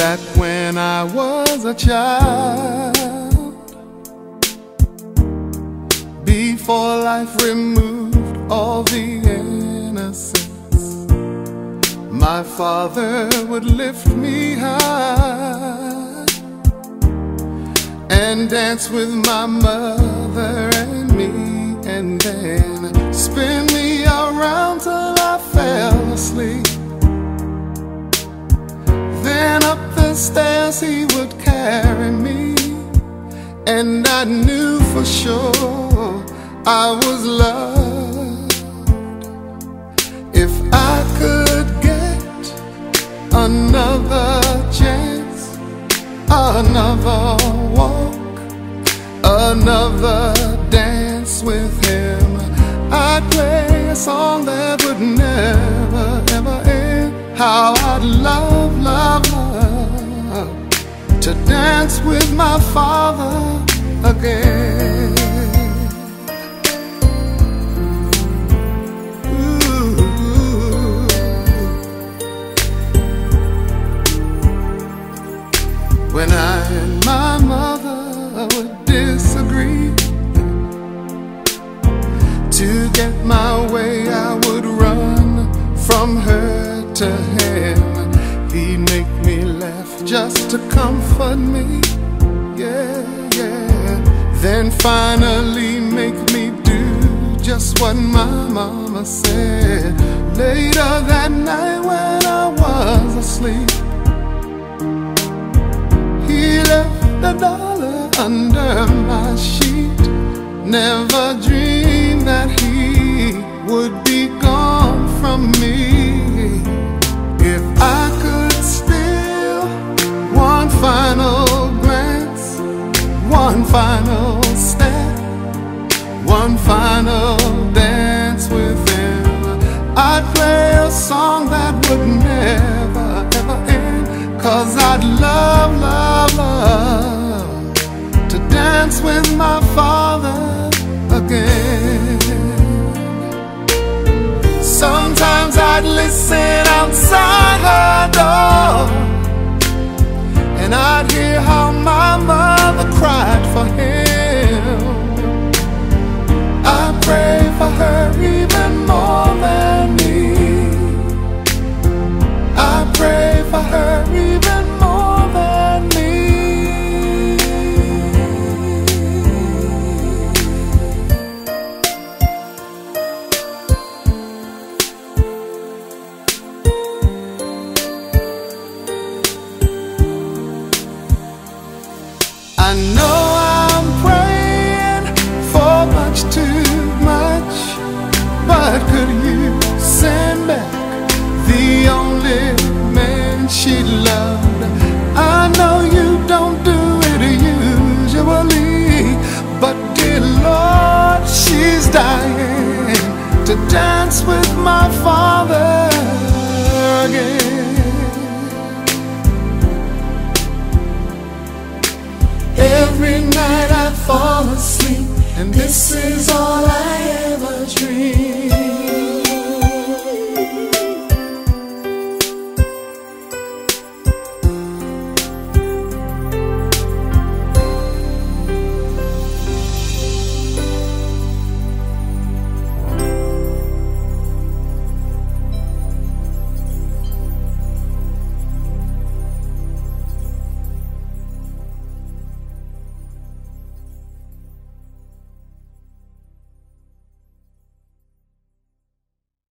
that when I was a child, before life removed all the innocence, my father would lift me high and dance with my mother and me, and then spin me around till I fell asleep. Then up the stairs he would carry me, and I knew for sure I was loved. If I could get another chance, another walk, another dance with him, I'd play a song that would never, ever end. How I'd love, love, love to dance with my father again. When I and my mother would disagree, to get my way I would run from her to him. He'd make me laugh just to comfort me, yeah, yeah. Then finally make me do just what my mama said. Later that night when I was asleep, he left $1 under my sheet. Never dreamed that he would be gone from me. If I could steal one final glance, one final step, one final dance with him, I'd play a song that would never, ever end. 'Cause I'd love, love, love to dance with my father again. Sometimes I'd listen outside her door, and I'd hear how my mother cried for him. I pray for her even more than me. I pray for her even more than me. I know I'm praying for much too much, but could you send back the only man she loved? I know you don't do it usually, but dear Lord, she's dying to dance with my father again. Every night I fall asleep, and this is all I am.